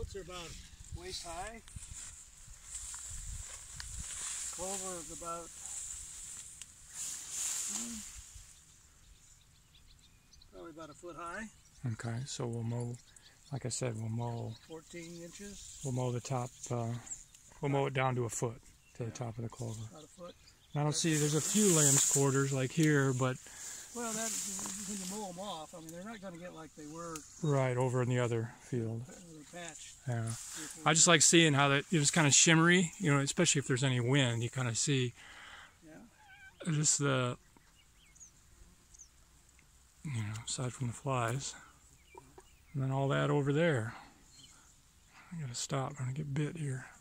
oats are about waist high. Clover is about probably about a foot high. Okay, so we'll mow, like I said, we'll mow 14 inches. We'll mow the top, we'll mow it down to a foot, to the top of the clover. About a foot. I don't see, there's a few lamb's quarters like here, but... Well, that, when you mow them off, I mean, they're not going to get like they were... Right, over in the other field. They're patched. Yeah. I just like seeing how that, it's kind of shimmery, you know, especially if there's any wind, you kind of see just the, you know, aside from the flies. And then all that over there. I gotta stop, I'm gonna get bit here.